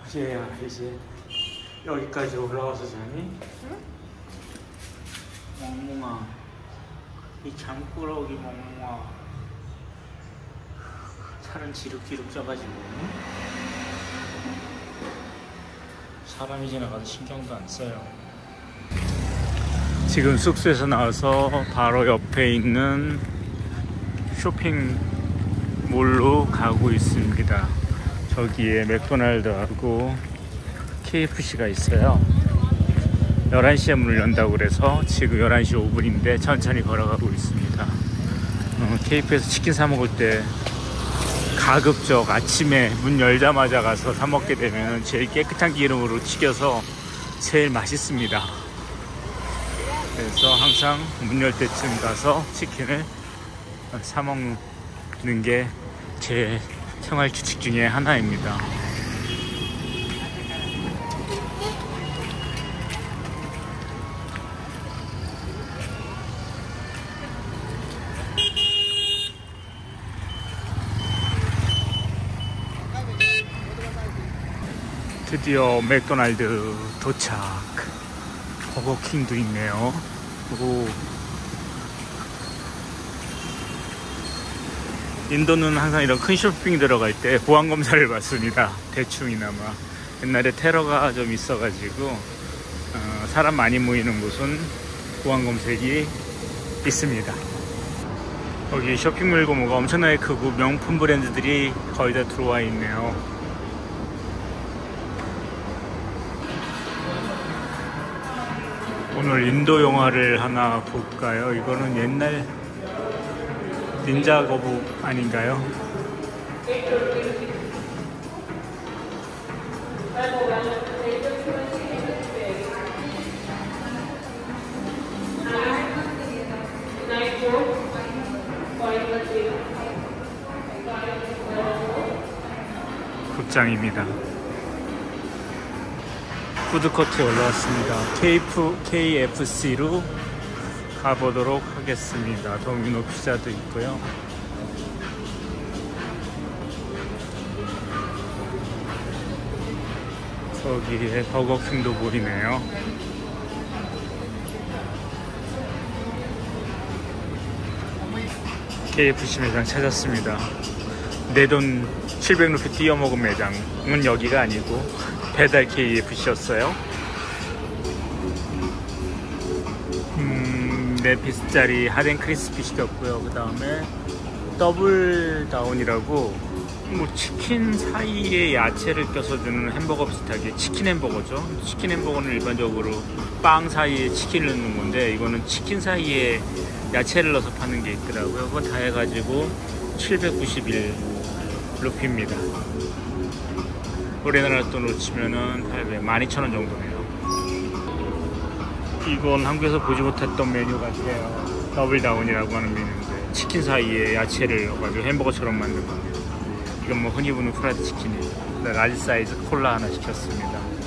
지혜야, 이제 여기까지 올라와서 자니? 응? 멍멍아, 이 잠꾸러기 멍멍아. 살은 지룩지룩 쪄가지고 사람이 지나가도 신경도 안 써요. 지금 숙소에서 나와서 바로 옆에 있는 쇼핑몰로 가고 있습니다. 저기에 맥도날드하고 KFC가 있어요. 11시에 문을 연다고 그래서 지금 11시 5분인데 천천히 걸어가고 있습니다. KFC에서 치킨 사 먹을 때 가급적 아침에 문 열자마자 가서 사 먹게 되면 제일 깨끗한 기름으로 튀겨서 제일 맛있습니다. 그래서 항상 문 열 때쯤 가서 치킨을 사 먹는 게 제 생활 규칙 중에 하나입니다. 드디어 맥도날드 도착. 버거킹도 있네요. 오. 인도는 항상 이런 큰 쇼핑 들어갈 때 보안검사를 받습니다. 대충이나마. 옛날에 테러가 좀 있어가지고 사람 많이 모이는 곳은 보안검색이 있습니다. 여기 쇼핑몰 규모가 엄청나게 크고 명품 브랜드들이 거의 다 들어와 있네요. 오늘 인도 영화를 하나 볼까요? 이거는 옛날 닌자 거북 아닌가요? 극장입니다. 푸드코트에 올라왔습니다. KFC로 가보도록 하겠습니다. 도미노 피자도 있고요. 저기에 버거킹도 보이네요. KFC 매장 찾았습니다. 내 돈 700루피 띄어먹은 매장은 여기가 아니고 배달 KFC였어요. 4피스짜리 핫앤 크리스피 시켰고요. 그 다음에 더블 다운이라고 뭐 치킨 사이에 야채를 껴서 주는 햄버거 비슷하게 치킨 햄버거죠. 치킨 햄버거는 일반적으로 빵 사이에 치킨을 넣는 건데 이거는 치킨 사이에 야채를 넣어서 파는 게 있더라고요. 그거 다 해가지고 791 루피입니다. 우리나라 돈으로 치면은 12,000원 정도네요. 이건 한국에서 보지 못했던 메뉴 같아요. 더블 다운이라고 하는 메뉴인데 치킨 사이에 야채를 넣어가지고 햄버거처럼 만든 겁니다. 이건 뭐 흔히 보는 프라이드 치킨이에요. 라지 사이즈 콜라 하나 시켰습니다.